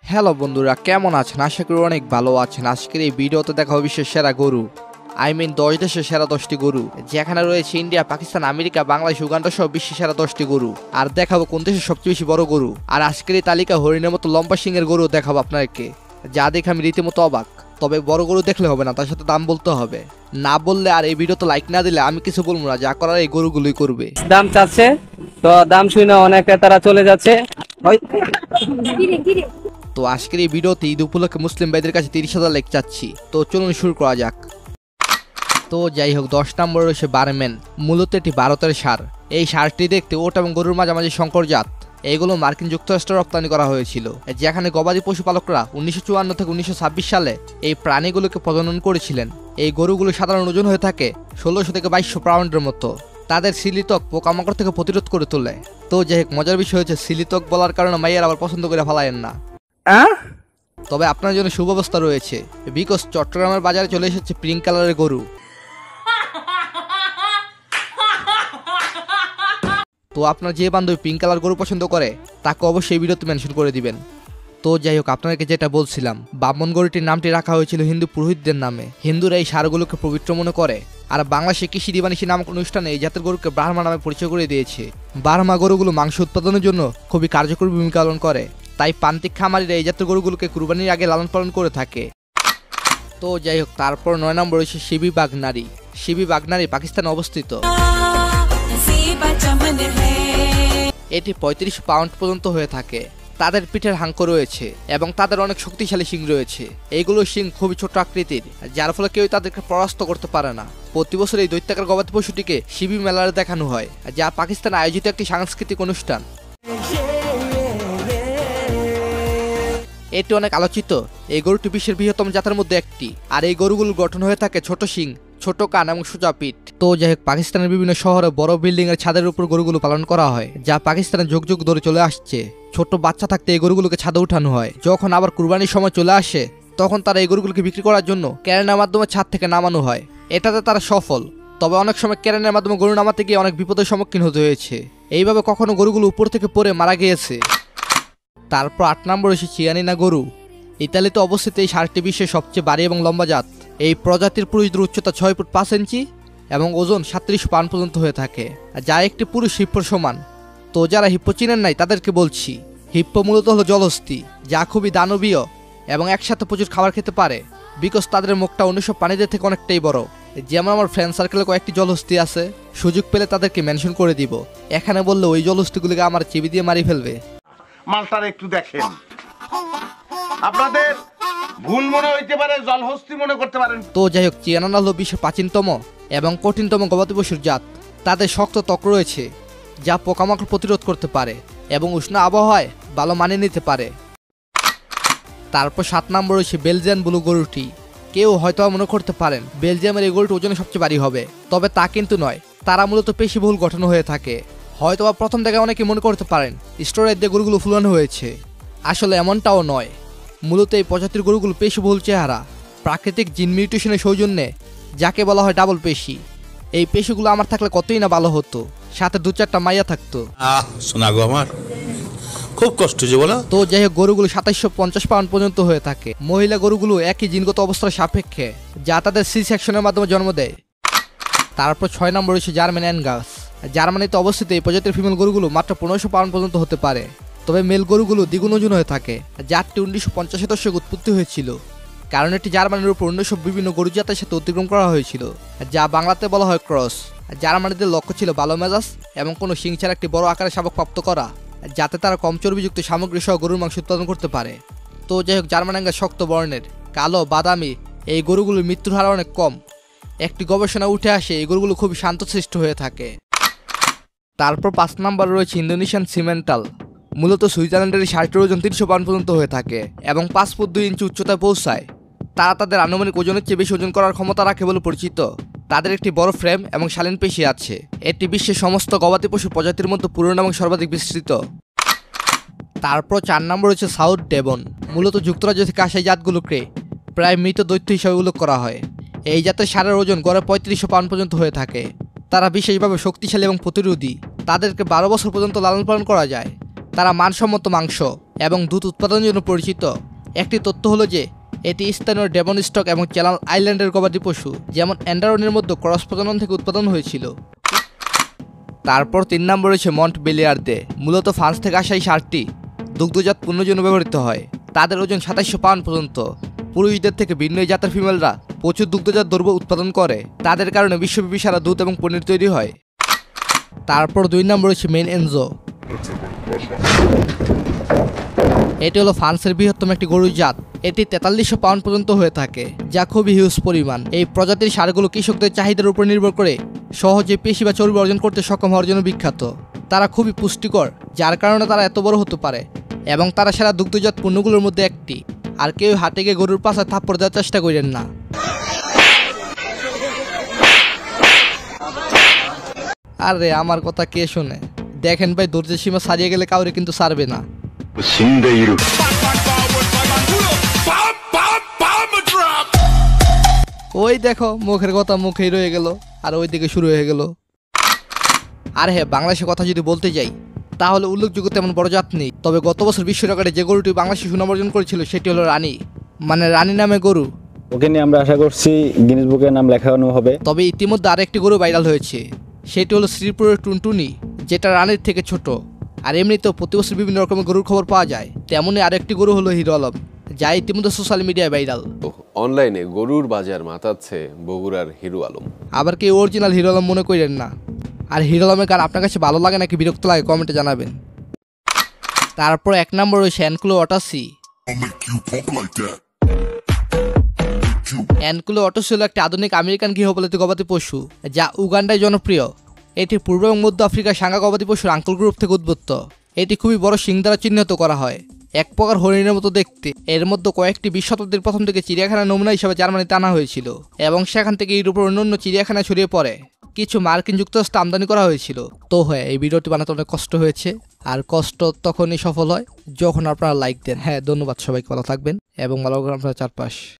Hello বন্ধুরা, কেমন আছেন? আশা করি অনেক ভালো আছেন। আজকের এই ভিডিওতে দেখাবো বিশ্বের সেরা গরু, 10 দেশের সেরা 10টি গরু, যেখানে রয়েছে India, Pakistan, America, Bangladesh, Uganda সহ বিশ্বের সেরা 10টি গরু। আর দেখাবো কোন দেশের সবচেয়ে বেশি বড় গরু। আর আজকের এই তালিকা হরিণের মতো লম্বা সিংয়ের গরু দেখাবো আপনাদেরকে, যা দেখে আমি রীতিমতো অবাক। তবে বড় গরু দেখলে হবে না, তার সাথে দাম বলতে হবে। না বললে আর এই ভিডিওতে লাইক না দিলে আমি কিছু বলবো না, যা করার এই গরুগুলোই করবে। দাম চাচ্ছে তো দাম শুনে অনেকে তারা চলে যাচ্ছে। তো আজকের এই ভিডিওতে ঈদ উপলক্ষে মুসলিম ভাইদের কাছে 30,000 লাইক চাচ্ছি। তো চলুন শুরু করা যাক। তো যাই হোক, 10 নম্বর রয়েছে বারম্যান। মূলত এটি ভারতের ষাঁড়। এই ষাঁড়টি দেখতে ওট এবং গরুর মাঝামাঝি সংকর জাত। এইগুলো মার্কিন যুক্তরাষ্ট্রে রপ্তানি করা হয়েছিল, যেখানে গবাদি পশুপালকরা 1954 থেকে 1926 সালে এই প্রাণীগুলোকে প্রজনন করেছিলেন। এই গরুগুলো সাধারণ ওজন হয়ে থাকে 1600 থেকে 2200 পাউন্ডের মতো। তাদের সিলিত্বক পোকামাকড় থেকে প্রতিরোধ করে তোলে। তো যাই হোক, মজার বিষয় হচ্ছে সিলিত্বক বলার কারণে মাইয়ের আবার পছন্দ করে ফেলায়েন না। তবে আপনার জন্য সুব্যবস্থা রয়েছে, বিকজ চট্টগ্রামের বাজারে চলে এসেছে পিঙ্ক কালারের গরু। তো আপনার যে বান্ধবী পিঙ্ক কালার গরু পছন্দ করে তাকে অবশ্যই ভিডিওতে মেনশন করে দিবেন। তো যাই হোক, আপনাকে যেটা বলছিলাম, ব্রাহ্মণ গরুটির নামটি রাখা হয়েছিল হিন্দু পুরোহিতদের নামে। হিন্দুরা এই ষাঁড়গুলোকে পবিত্র মনে করে। আর বাংলাদেশে কৃষি দিবানিশি নামক অনুষ্ঠানে এই জাতের গরুকে ব্রাহ্মা নামে পরিচয় করে দিয়েছে। ব্রাহ্মা গরুগুলো মাংস উৎপাদনের জন্য খুবই কার্যকরী ভূমিকা পালন করে, তাই প্রান্তিক খামারিরা এই জাতের গরুগুলোকে কুরবানির আগে লালন পালন করে থাকে। তো যাই হোক, তারপর 9 নম্বর রয়েছে সিবি বাগনারি। সিবি বাগনারি পাকিস্তানে অবস্থিত। এটি 35 পাউন্ড পর্যন্ত হয়ে থাকে। তাদের পিঠের হাঙ্ক রয়েছে এবং তাদের অনেক শক্তিশালী শিং রয়েছে। এইগুলো শিং খুবই ছোট আকৃতির, যার ফলে কেউ তাদেরকে পরাস্ত করতে পারে না। প্রতি বছর এই দৈত্যাকার গবাদি পশুটিকে সিবি মেলায় দেখানো হয়, যা পাকিস্তানে আয়োজিত একটি সাংস্কৃতিক অনুষ্ঠান। এটি অনেক আলোচিত। এই গরুটি বিশ্বের বৃহত্তম জাতের মধ্যে একটি। আর এই গরুগুলোর গঠন হয়ে থাকে ছোট শিং, ছোট কান এবং সোজা পিঠ। তো যাই হোক, পাকিস্তানের বিভিন্ন শহরে বড় বিল্ডিং এর ছাদের উপর গরুগুলো পালন করা হয়, যা পাকিস্তানে যুগ যুগ ধরে চলে আসছে। ছোট বাচ্চা থাকতে এই গরুগুলোকে ছাদে উঠানো হয়। যখন আবার কুরবানির সময় চলে আসে, তখন তারা এই গরুগুলোকে বিক্রি করার জন্য ক্যারেনের মাধ্যমে ছাদ থেকে নামানো হয়। এটাতে তারা সফল। তবে অনেক সময় ক্যারেনের মাধ্যমে গরু নামাতে গিয়ে অনেক বিপদের সম্মুখীন হতে হয়েছে। এইভাবে কখনো গরুগুলো উপর থেকে পড়ে মারা গিয়েছে। তারপর 8 নম্বর রয়েছে চিয়ানিনা গরু। ইতালিতে অবস্থিত এই ষাঁড়টি বিশ্বের সবচেয়ে ভারী এবং লম্বা জাত। এই প্রজাতির পুরুষদের উচ্চতা 6 ফুট 5 ইঞ্চি এবং ওজন 37 পাউন্ড পর্যন্ত হয়ে থাকে, যা একটি পুরুষ হিপ্পোর সমান। তো যারা হিপ্পো চিনেন নাই তাদেরকে বলছি, হিপ্পো মূলত হলো জলহস্তী, যা খুবই দানবীয় এবং একসাথে প্রচুর খাবার খেতে পারে। বিকজ তাদের মুখটা অন্যসব প্রাণীদের থেকে অনেকটাই বড়। যেমন আমার ফ্রেন্ড সার্কেলে কয়েকটি জলহস্তী আছে, সুযোগ পেলে তাদেরকে মেনশন করে দিব। এখানে বললে ওই জলহস্তীগুলিকে আমার চিবি দিয়ে মারি ফেলবে। মালটার একটু দেখেন, আপনাদের ভুল মনে হইতে পারে, জলহস্তি মনে করতে পারেন। তো যাই হোক, চিয়ানিনা হলো বিশ্বের প্রাচীনতম এবং কঠিনতম গবাদি পশুর জাত। তাদের শক্ত ত্বক রয়েছে, যা পোকামাকড় প্রতিরোধ করতে পারে এবং উষ্ণ আবহাওয়ায় ভালো মানিয়ে নিতে পারে। তারপর 7 নম্বর রয়েছে বেলজিয়ান ব্লু গরুটি। কেউ হয়তো মনে করতে পারেন বেলজিয়ামের এই গরুটি ওজনে সবচেয়ে ভারী হবে, তবে তা কিন্তু নয়। তারা মূলত পেশিবহুল গঠন হয়ে থাকে। হয়তো প্রথম থেকে অনেকে মনে করতে পারেন স্টেরয়েড দিয়ে গরুগুলো ফুলানো হয়েছে, আসলে এমনটাও নয়। মূলত এই প্রজাতির গরুগুলো পেশিবহুল চেহারা, প্রাকৃতিক জিন মিউটেশনের সৌজন্যে, যাকে বলা হয় ডাবল পেশি। এই পেশিগুলো আমার থাকলে কতই না ভালো হতো, সাথে 2-4টা মাইয়া থাকতো। শোনা গো, আমার খুব কষ্ট যে বলো। তো যাই হোক, গরুগুলো 2750 পাউন্ড পর্যন্ত হয়ে থাকে। মহিলা গরুগুলো একই জিনগত অবস্থার সাপেক্ষে, যা তাদের সি সেকশনের মাধ্যমে জন্ম দেয়। তারপর 6 নম্বর রয়েছে জার্মান অ্যাঙ্গাস। জার্মানিতে অবস্থিত এই প্রজাতির ফিমেল গরুগুলো মাত্র 1500 পাউন্ড পর্যন্ত হতে পারে। তবে মেল গরুগুলো দ্বিগুণ ওজন হয়ে থাকে। জাতটি 1950 দশকে উৎপত্তি হয়েছিল, কারণ এটি জার্মানির উপর অন্য সব বিভিন্ন গরু জাতের সাথে অতিক্রম করা হয়েছিল, যা বাংলাতে বলা হয় ক্রস। জার্মানিদের লক্ষ্য ছিল ভালো মেজাজ এবং কোনো শিং ছাড়া একটি বড় আকারের শাবক প্রাপ্ত করা, যাতে তারা কম চর্বিযুক্ত সামগ্রী সহ গরুর মাংস উৎপাদন করতে পারে। তো যাই হোক, জার্মান অ্যাঙ্গাস শক্ত বর্ণের, কালো বাদামি। এই গরুগুলোর মৃত্যুর হার অনেক কম। একটি গবেষণা উঠে আসে এই গরুগুলো খুবই শান্তশিষ্ট হয়ে থাকে। তারপর 5 নম্বর রয়েছে ইন্দোনেশিয়ান সিমেন্টাল। মূলত সুইজারল্যান্ডের এই ষাঁড়টির ওজন 300 পাউন্ড পর্যন্ত হয়ে থাকে এবং 5 ফুট 2 ইঞ্চি উচ্চতায় পৌঁছায়। তারা তাদের আনুমানিক ওজনের চেয়ে বেশি ওজন করার ক্ষমতা রাখে বলে পরিচিত। তাদের একটি বড় ফ্রেম এবং শালীন পেশি আছে। এটি বিশ্বের সমস্ত গবাদি পশু প্রজাতির মধ্যে পুরনো এবং সর্বাধিক বিস্তৃত। তারপর 4 নম্বর রয়েছে সাউথ ডেভন। মূলত যুক্তরাজ্য থেকে আসা এই জাতগুলোকে প্রায় মৃত দৈত্য হিসাবে উল্লেখ করা হয়। এই জাতের ষাঁড়ের ওজন গড়ে 3500 পাউন্ড পর্যন্ত হয়ে থাকে। তারা বিশেষভাবে শক্তিশালী এবং প্রতিরোধী। তাদেরকে 12 বছর পর্যন্ত লালন পালন করা যায়। তারা মানসম্মত মাংস এবং দুধ উৎপাদনের জন্য পরিচিত। একটি তথ্য হলো যে এটি স্থানীয় ডেভন স্টক এবং চ্যানেল আইল্যান্ডের গবাদি পশু যেমন অ্যান্ডারনের মধ্যে ক্রস প্রজনন থেকে উৎপাদন হয়েছিল। তারপর 3 নম্বর রয়েছে মন্টবেলিয়ার্দে। মূলত ফ্রান্স থেকে আসা এই সারটি দুগ্ধজাত পণ্যের জন্য ব্যবহৃত হয়। তাদের ওজন 2700 পাউন্ড পর্যন্ত। পুরুষদের থেকে ভিন্ন এই জাতের ফিমেলরা প্রচুর দুগ্ধজাত দ্রব্য উৎপাদন করে। তাদের কারণে বিশ্বব্যাপী সারা দুধ এবং পনির তৈরি হয়। তারপর 2 নম্বর রয়েছে মেন এনজো। এটি হলো ফ্রান্সের বৃহত্তম একটি গরুর জাত। এটি 4300 পাউন্ড পর্যন্ত হয়ে থাকে, যা খুবই হিউজ পরিমাণ। এই প্রজাতির সারগুলো কৃষকদের চাহিদার উপর নির্ভর করে সহজে পেশি বা চর্বি অর্জন করতে সক্ষম হওয়ার জন্য বিখ্যাত। তারা খুবই পুষ্টিকর, যার কারণে তারা এত বড় হতে পারে এবং তারা সেরা দুগ্ধজাত পণ্যগুলোর মধ্যে একটি। আর কেউ হাটে গিয়ে গরুর পাছায় থাপ্পড় দেওয়ার চেষ্টা করেন না। আরে আমার কথা কে শোনে? দেখেন ভাই, ধৈর্যের সীমা ছাড়িয়ে গেলে কাউরে কিন্তু ছাড়বে না। ওই দেখো, মুখের কথা মুখেই রয়ে গেল আর ওই দিকে শুরু হয়ে গেল। আর হ্যাঁ, বাংলাদেশের কথা যদি বলতে যাই তাহলে উল্লেখযোগ্য তেমন বড় জাত নেই। তবে গত বছর বিশ্ব রেকর্ডে যে গরুটি বাংলাদেশে সুনাম অর্জন করেছিল সেটি হলো রানী, মানে রানী নামে গরু। ওকে নিয়ে আমরা আশা করছি গিনেস বুকে নাম লেখানো হবে। তবে ইতিমধ্যে আরেকটি গরু ভাইরাল হয়েছে, সেটি হলো শ্রীপুরের টুনটুনি, যেটা রানীর থেকে ছোট। আর এমনিতেও প্রতি বছর বিভিন্ন রকমের গরুর খবর পাওয়া যায়। তেমনই আরেকটি গরু হলো হিরো আলম, যা ইতিমধ্যে সোশ্যাল মিডিয়ায় ভাইরাল। অনলাইনে গরুর বাজার মাতাচ্ছে বগুড়ার হিরো আলম। আবার কেউ অরিজিনাল হিরো আলম মনে করেন না। আর হিরো আলমের গান আপনার কাছে ভালো লাগে নাকি বিরক্ত লাগে কমেন্টে জানাবেন। তারপর 1 নম্বর রয়েছে অ্যানকোলে-ওয়াটুসি। অ্যানকোলে-ওয়াটুসি হলো একটি আধুনিক আমেরিকান গৃহপালিত গবাদি পশু, যা উগান্ডায় জনপ্রিয়। এটি পূর্ব এবং মধ্য আফ্রিকার সাঙ্গা গবাদি পশুর আঙ্কল গ্রুপ থেকে উদ্ভূত। এটি খুবই বড় শিং দ্বারা চিহ্নিত করা হয়, এক প্রকার হরিণের মতো দেখতে। এর মধ্যে কয়েকটি 20 শতাব্দীর প্রথম থেকে চিড়িয়াখানার নমুনা হিসাবে জার্মানিতে আনা হয়েছিল এবং সেখান থেকে ইউরোপের অন্যান্য চিড়িয়াখানায় ছড়িয়ে পড়ে। কিছু মার্কিন যুক্তরাষ্ট্রে আমদানি করা হয়েছিল। তো হ্যাঁ, এই ভিডিওটি বানাতে অনেক কষ্ট হয়েছে, আর কষ্ট তখনই সফল হয় যখন আপনারা লাইক দেন। হ্যাঁ, ধন্যবাদ সবাইকে, ভালো থাকবেন এবং ভালো রাখবেন আপনার চারপাশ।